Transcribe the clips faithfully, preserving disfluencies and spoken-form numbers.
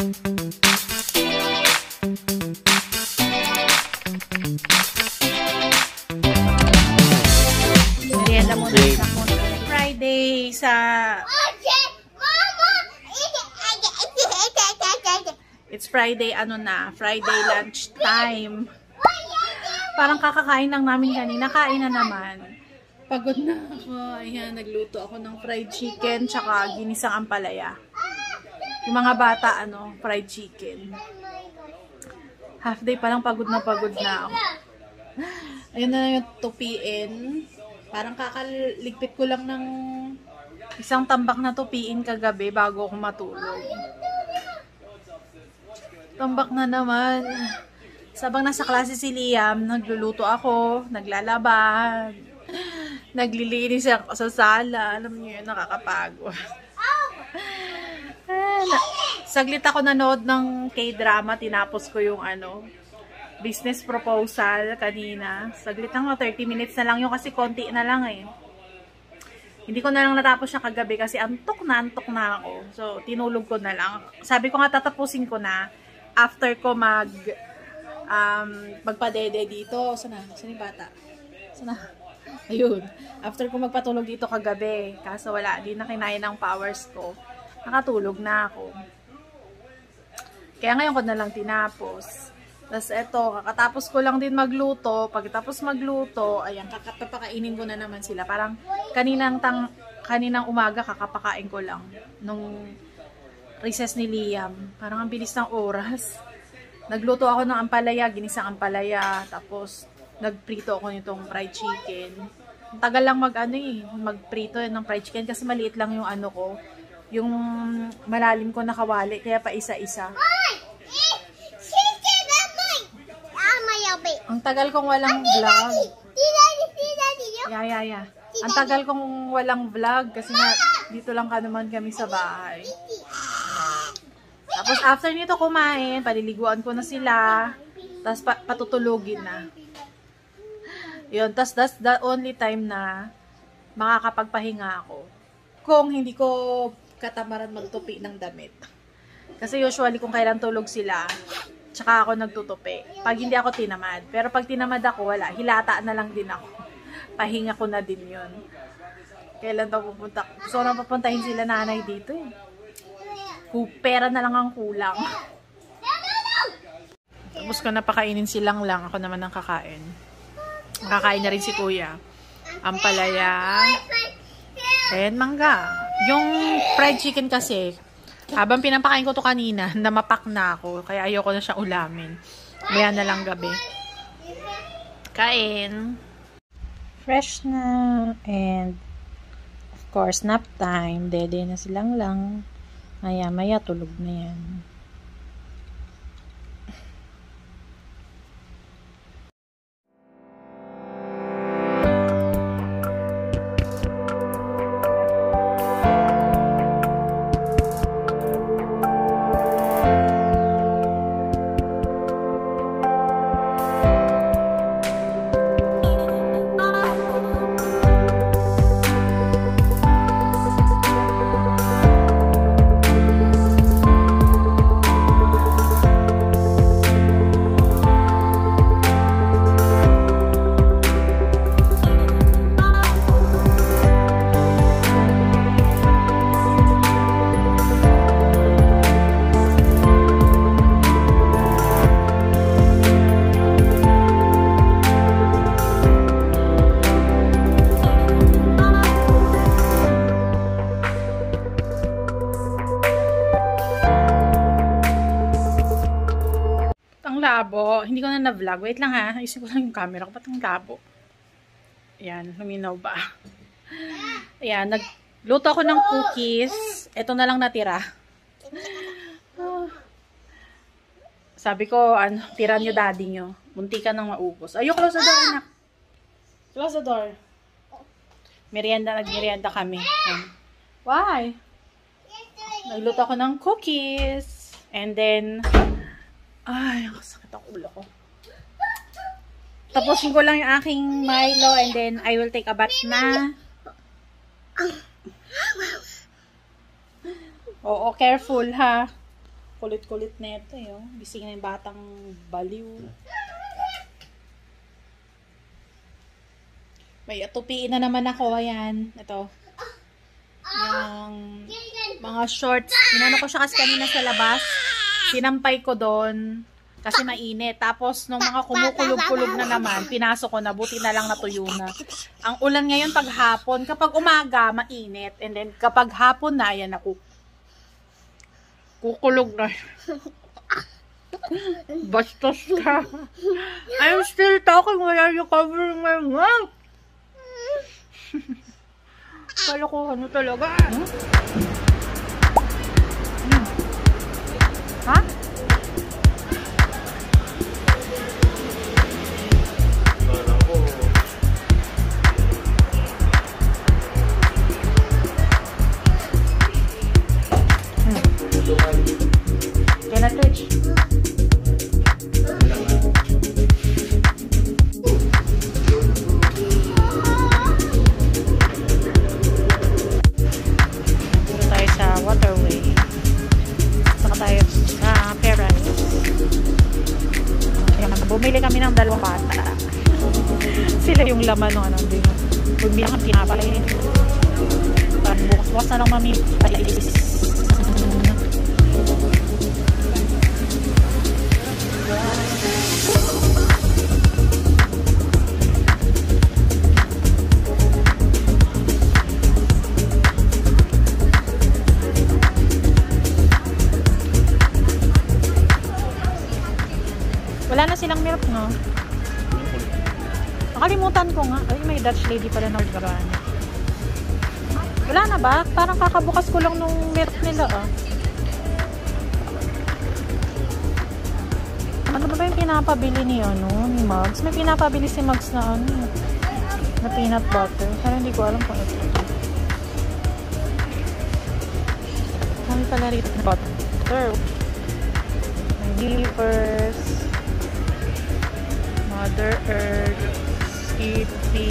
Merienda muna sa Friday sa It's Friday, ano na, Friday lunch time. Parang kakakain lang namin kanina, kain na naman. Pagod na ako. Ayan, nagluto ako ng fried chicken tsaka ginisang ampalaya. Yung mga bata, ano, fried chicken. Half day pa lang, pagod na pagod na ako. Ayun na yung tupiin. Parang kakaligpit ko lang ng isang tambak na tupiin kagabi bago ako matulog. Tambak na naman. Sabang nasa klase si Liam, nagluluto ako, naglalaba, naglilinis ako sa sala. Alam niyo yun, nakakapagod. Saglit ako nanood ng K-drama, tinapos ko yung ano, business proposal kanina. Saglit lang, thirty minutes na lang yun kasi konti na lang eh. Hindi ko na lang natapos siya kagabi kasi antok na, antok na ako. So, tinulog ko na lang. Sabi ko nga tatapusin ko na after ko mag um, magpadede dito. Sana? Sana yung bata? Sana? Ayun. After ko magpatulog dito kagabi. Kaso wala. Di na kinaya ng powers ko. Nakatulog na ako. Kaya ngayon ko na lang tinapos. Tapos eto, kakatapos ko lang din magluto. Pagkatapos magluto, ayan, kakapakainin ko na naman sila. Parang kaninang, tang, kaninang umaga kakapakain ko lang. Nung recess ni Liam. Parang ang bilis ng oras. Nagluto ako ng ampalaya, ginisang ampalaya. Tapos nagprito ako nitong fried chicken. Ang tagal lang mag ano eh, magprito ng fried chicken kasi maliit lang yung ano ko. Yung malalim ko na kawali, kaya pa isa-isa. Ang tagal kong walang vlog. Yeah, yeah, yeah. Ang tagal kong walang vlog kasi nga dito lang ka naman kami sa bahay. Tapos after nito kumain, paliliguan ko na sila. Tapos pa patutulugin na. Yun, tapos that's the only time na makakapagpahinga ako. Kung hindi ko katamaran magtupi ng damit. Kasi usually kung kailan tulog sila, tsaka ako nagtutupi. Pag hindi ako tinamad. Pero pag tinamad ako, wala. Hilata na lang din ako. Pahinga ko na din yun. Kailan daw pupunta? Gusto ko na papuntahin sila nanay dito eh. Pera na lang ang kulang. Tapos ko na pakainin silang lang. Ako naman ang kakain. Kakain na rin si kuya. Ampalaya. And mangga. Yung fried chicken kasi, habang pinapakain ko to kanina, namapak na ako. Kaya ayoko na siyang ulamin. Bayan na lang gabi. Kain. Fresh na. And, of course, nap time. Dede na silang lang. Maya, maya, tulog na yan. Labo. Hindi ko na na-vlog. Wait lang ha. Isip ko lang yung camera ko. Ba't ang labo? Ayan. Luminaw ba? Ayan. Nagluto ako ng cookies. Ito na lang natira. Oh. Sabi ko, ano, tira nyo daddy nyo. Munti ka nang maubos. Ayun, close the door, anak. Close the door. Merienda, nag-merienda kami. Ayan. Why? Nagluto ako ng cookies. And then, ay, sakit ang ulo ko. Tapusin ko lang yung aking Milo and then I will take a bath na. Oo, careful ha. Kulit-kulit na ito eh. Oh. Bising na yung batang baliw. May atupiin na naman ako. Ayan. Ito. Yung mga shorts. Inano ko siya kasi kanina sa labas. Sinampay ko doon. Kasi mainit. Tapos, nung mga kumukulog-kulog na naman, pinasok ko na. Buti na lang natuyo na. Ang ulan ngayon pag hapon. Kapag umaga, mainit. And then, kapag hapon na, ayan ako. Kukulog na. Bastos ka. I'm still talking while you're covering my mouth. Kala ko ano talaga. Hmm? Hmm. Ha? Can I touch? Dito tayo sa waterway. Saka tayo sa Paradise. Bumili kami ng dalawang bata. Sila yung laman ng ano. Bumili kami pinapalay. Bukas-bukas na lang mami. Wala na silang milk, no? Nakalimutan ko nga. Ay, may Dutch lady pala na organ. Wala na ba? Parang kakabukas ko lang nung milk nila, ah. Ano ba ba yung pinapabili ni, ano, ni Mugs? May pinapabili si Mugs na, ano, na peanut butter. Pero hindi ko alam kung ito. Kami pala rito na butter. May Gilvers. Mother Earth, Skippy.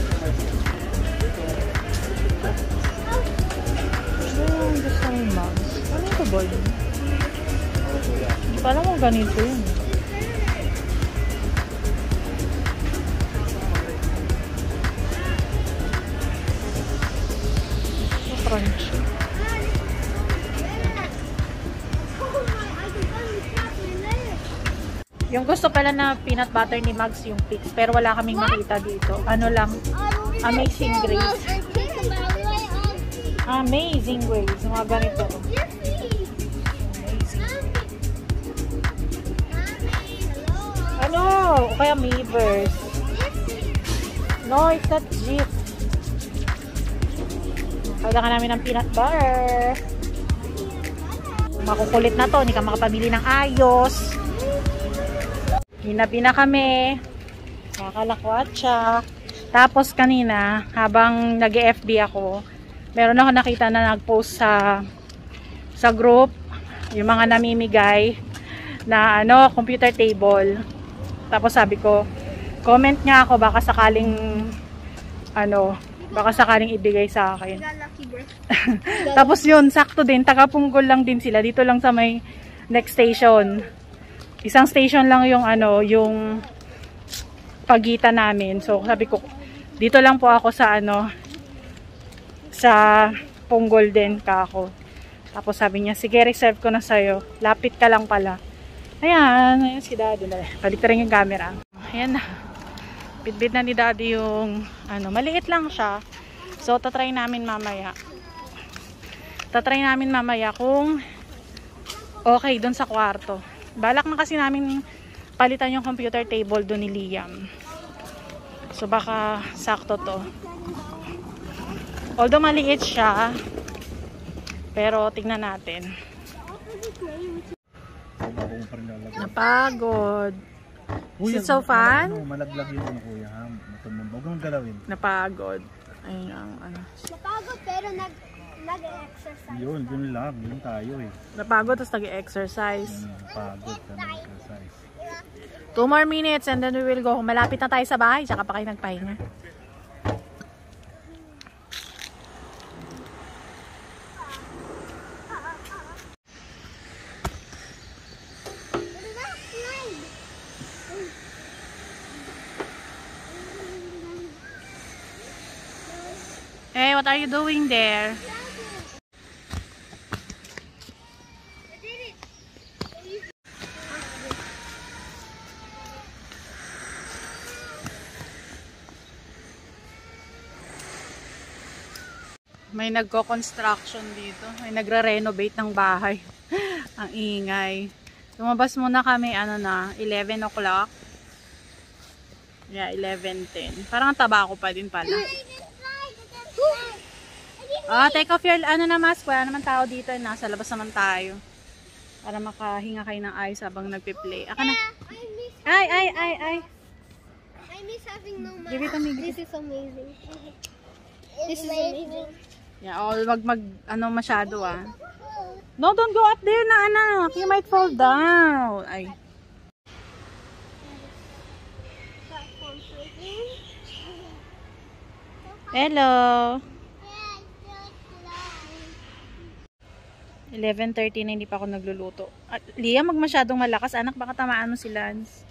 Ano yung gusto ng Mugs? Ano ito ba yun? Hindi pa alam kung ganito yun. So crunchy. Yung gusto pala na peanut butter ni Mugs yung Pix, pero wala kaming makita dito. Ano lang, Amazing Grace. Amazing Grace. Mga ganito. Amazing. Ano? O kaya Mavers. No, it's not Jeep. Kailangan namin ng peanut butter. Makukulit na to. Hindi ka makapamili ng ayos. Hinabi na kami. Kakalakwatsa. Tapos kanina, habang nag-F B ako, meron ako nakita na nag-post sa sa group, yung mga namimigay na ano, computer table. Tapos sabi ko, comment nga ako baka sakaling ano, baka sakaling ibigay sa akin. Tapos yun, sakto din, taga-Punggol lang din sila. Dito lang sa may next station. Isang station lang yung ano, yung pagitan namin. So sabi ko, dito lang po ako sa ano, sa Punggol din ka ako. Tapos sabi niya, sige, reserve ko na sa'yo. Lapit ka lang pala. Ayan, ayan si Daddy. Balik rin yung camera. Ayan na. Bitbit na ni Daddy yung, ano, maliit lang siya. So, tatry namin mamaya. Tatry namin mamaya kung okay dun sa kwarto. Balak na kasi namin palitan yung computer table doon ni Liam. So baka sakto to. Although maliit siya, pero tingnan natin. Napagod. Is it so fun? Malaglag yun ano kuya ha. Huwag mong galawin. Napagod. Ayun ang ano. Napagod pero nag nag-exercise. Yun, yun lang. Yun tayo eh. Napagod tapos nag-exercise. Napagod ka nag-exercise. Two more minutes and then we will go. Malapit na tayo sa bahay. Tsaka pa kayo nagpahinga. what are you doing there? May nagko-construction dito. May nagre-renovate ng bahay. Ang ingay. Lumabas muna kami, ano na, eleven o'clock. Yeah, eleven ten. Parang tabako pa din pala. Ah, take off your, ano na, mask. Wala naman tao dito. Nasa labas naman tayo. Para makahinga kayo ng ayos habang nagpe-play. Aka na. Ay, ay, ay, ay. I miss having no mask. Give it to me. This is amazing. This is amazing. Yeah, oh, wag mag, ano masyado ah. No, don't go up there na anak. You might fall down. Ay. Hello. eleven thirty na hindi pa ako nagluluto. At Liam, mag masyadong malakas. Anak, baka tamaan mo si Lance.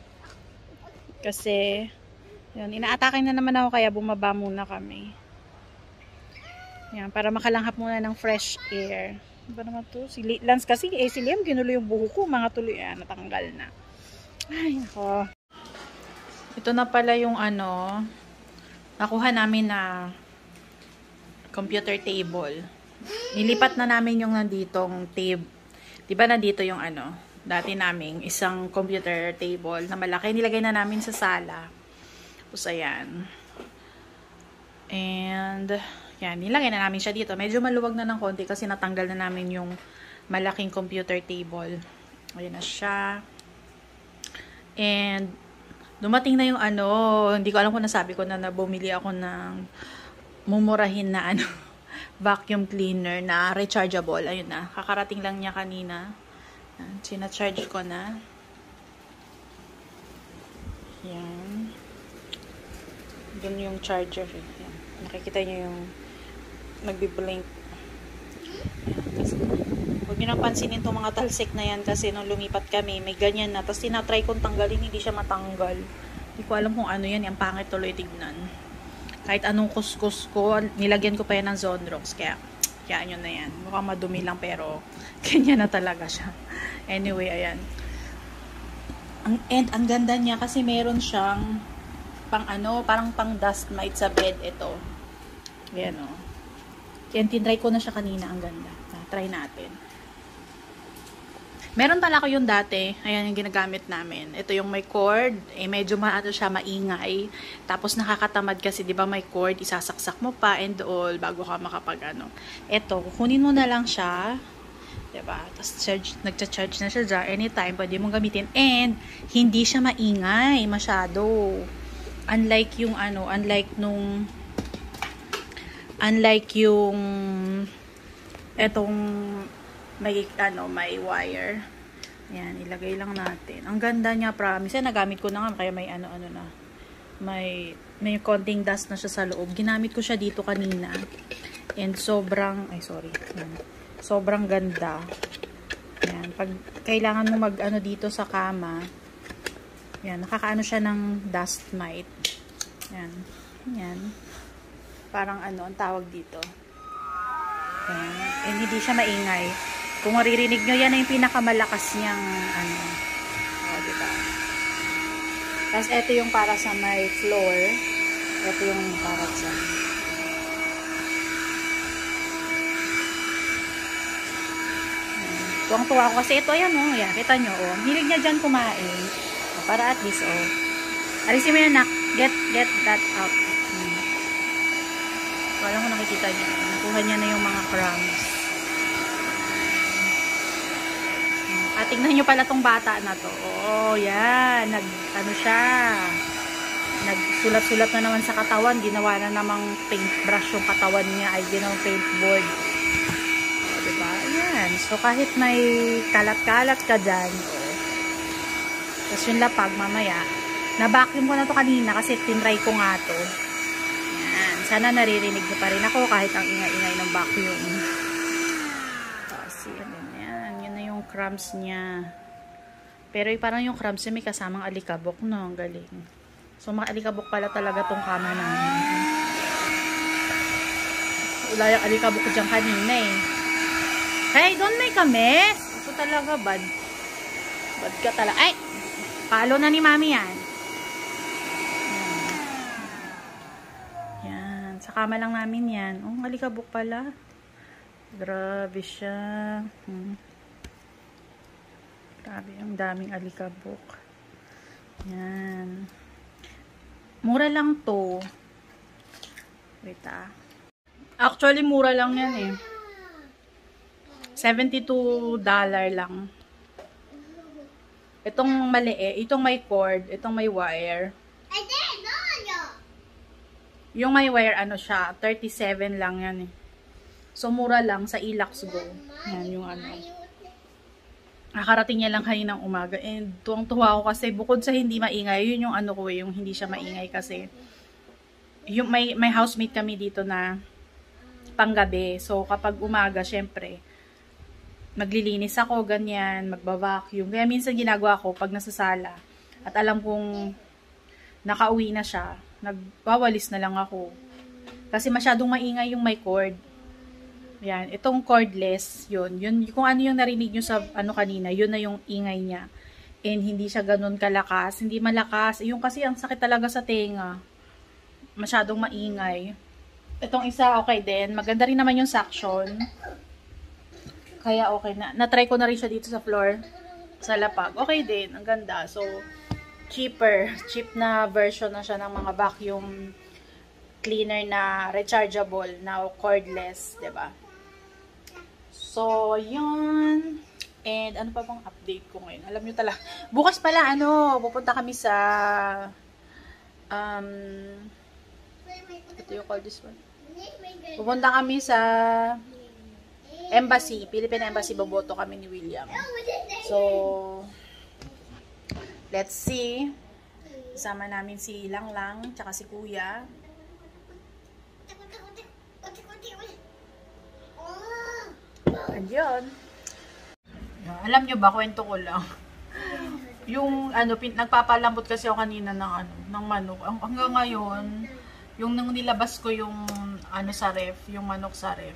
Kasi, yun, inaatake na naman ako kaya bumaba muna kami. Yan, para makalanghap muna ng fresh air. Ano ba naman to? Si Lance kasi, eh, si Liam, ginulo yung buho ko. Mga tuloy, ah, natanggal na. Ay, nako. Ito na pala yung ano, nakuha namin na computer table. Nilipat na namin yung nanditong table. Diba nandito yung ano, dati naming isang computer table na malaki. Nilagay na namin sa sala. Tapos, ayan. And, yan, nilagay na namin siya dito. Medyo maluwag na ng konti kasi natanggal na namin yung malaking computer table. Ayan na siya. And, dumating na yung ano, hindi ko alam kung nasabi ko na nabumili ako ng mumurahin na ano, vacuum cleaner na rechargeable. Ayun na, kakarating lang niya kanina. Sina-charge ko na. Yan. Doon yung charger. Yan. Nakikita niyo yung nagbi-blink. Huwag nyo nang pansinin itong mga talsik na yan kasi nung lumipat kami, may ganyan na. Tapos tinatry kong tanggalin, hindi siya matanggal. Hindi ko alam kung ano yan. Yung pangit tuloy tignan. Kahit anong kuskus ko, nilagyan ko pa yan ng Zonrox. Kaya, kaya yun na yan. Mukhang madumi lang pero ganyan na talaga siya. Anyway, ayan. Ang, and ang ganda niya kasi meron siyang pang ano, parang pang dust mite sa bed ito. Ayan o. Yan, tinry ko na siya kanina. Ang ganda. Try natin. Meron pala ko yung dati. Ayan yung ginagamit namin. Ito yung may cord. Eh, medyo maano siya, maingay. Tapos nakakatamad kasi, di ba may cord, isasaksak mo pa and all bago ka makapag ano. Ito, kukunin mo na lang siya. Diba? Tapos charge, nagcha-charge na siya dyan. Anytime, pwede mong gamitin. And, hindi siya maingay masyado. Unlike yung ano, unlike nung unlike yung etong may ano, may wire. Yan, ilagay lang natin. Ang ganda niya, promise. Yan, nagamit ko na nga kaya may ano-ano na. May may konting dust na siya sa loob. Ginamit ko siya dito kanina. And sobrang ay sorry. Yan. Sobrang ganda. Yan, pag kailangan mo mag ano dito sa kama. Yan, nakakaano siya ng dust mite. Yan. Yan. Parang ano, ang tawag dito. Yan. And hindi siya maingay. Kung maririnig nyo, yan na yung pinakamalakas niyang ano. O, diba? Tapos, ito yung para sa may floor. Ito yung para sa tuwang-tuwa ako kasi ito, yan, oh. Yan, kita nyo, oh. Hilig niya dyan kumain. O, para at least, oh. Alisin mo yan, nak. Get, get that out. Hmm. Wala ko nakikita niya. Nakuha niya na yung mga crumbs. At tingnan nyo pala tong bata na to. Oh, yan. Nag, ano siya. Nagsulat-sulat na naman sa katawan. Ginawa na namang paintbrush yung katawan niya. Ay, ginawang paintboard. O, diba? Yan. So, kahit may kalat-kalat ka dyan. Oh. Tapos yung lapag, mamaya. Na-vacuum ko na to kanina kasi tinry ko nga to. Yan. Sana naririnig nyo pa rin ako kahit ang ingay-ingay ng vacuum. Kasi, ano yan. Yun na yung crumbs niya. Pero yung parang yung crumbs niya may kasamang alikabok, no? Ang galing. So, mga alikabok pala talaga tong kama namin. Wala yung alikabok ko dyan kanina eh. Hey, doon may kami. Ito talaga, bad. Bad ka talaga. Ay! Palo na ni mami yan. Yan. Yan. Sa kama lang namin yan. Oh, alikabok pala. Grabe siya. Hmm. Grabe, ang daming alikabok. Yan. Mura lang to. Wait ah. Actually, mura lang yan eh. seventy-two dollars lang. Itong maliit, itong may cord, itong may wire. Yung may wire, ano siya, thirty-seven lang yan eh. So, mura lang sa Ilax Go. Yan yung ano. Nakarating niya lang kaninang umaga. And tuwang-tuwa ako kasi bukod sa hindi maingay, yun yung ano ko eh, yung hindi siya maingay kasi. Yung may, may housemate kami dito na panggabi. So, kapag umaga, syempre, maglilinis ako, ganyan, magba-vacuum. Kaya minsan ginagawa ko pag nasa sala at alam kong nakauwi na siya, nagwawalis na lang ako. Kasi masyadong maingay yung may cord. Yan, itong cordless, yun. Yun, kung ano yung narinig nyo sa ano kanina, yun na yung ingay niya. And hindi siya ganun kalakas, hindi malakas. Yung kasi ang sakit talaga sa tenga. Masyadong maingay. Itong isa, okay din. Maganda rin naman yung suction. Kaya okay na. Na-try ko na rin siya dito sa floor. Sa lapag. Okay din. Ang ganda. So, cheaper. Cheap na version na siya ng mga vacuum cleaner na rechargeable, na cordless. Diba? So, yun. And ano pa bang update ko ngayon? Alam nyo talaga. Bukas pala, ano, pupunta kami sa um, ito yung call this one. Pupunta kami sa Embassy, Philippine Embassy, boboto kami ni William. So, let's see. Kasama namin si Lang Lang, tsaka si Kuya. Andiyan. Alam nyo ba, kwento ko lang. Yung, ano, pin, nagpapalambot kasi ako kanina ng, ano, ng manok. Ang, hanggang ngayon, yung nang nilabas ko yung, ano, sa ref, yung manok sa ref.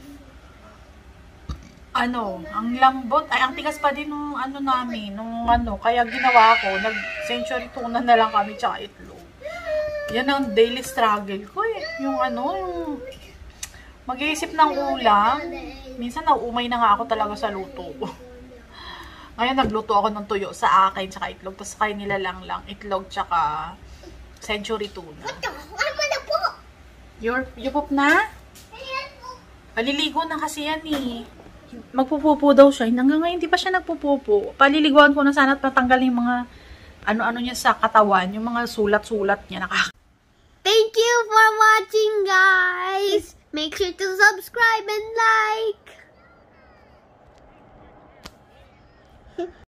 Ano, ang lambot, ay, ang tigas pa din nung, ano namin, nung, ano, kaya ginawa ko, nag-century tuna na lang kami, tsaka itlog. Yan ang daily struggle ko, eh. Yung, ano, yung, mag-iisip ng ulam. Minsan, nauumay na nga ako talaga sa luto ko. Ngayon, nagluto ako ng tuyo sa akin, tsaka itlog. Tapos kaya nila lang lang, itlog, tsaka century tuna. Your, you poop na? Paliligo na kasi yan eh. Magpupupo daw siya. Hanggang ngayon, hindi pa siya nagpupupo. Paliliguan ko na sana at matanggal yung mga ano-ano niya sa katawan. Yung mga sulat-sulat niya. Nakaka Thank you for watching, guys. Make sure to subscribe and like.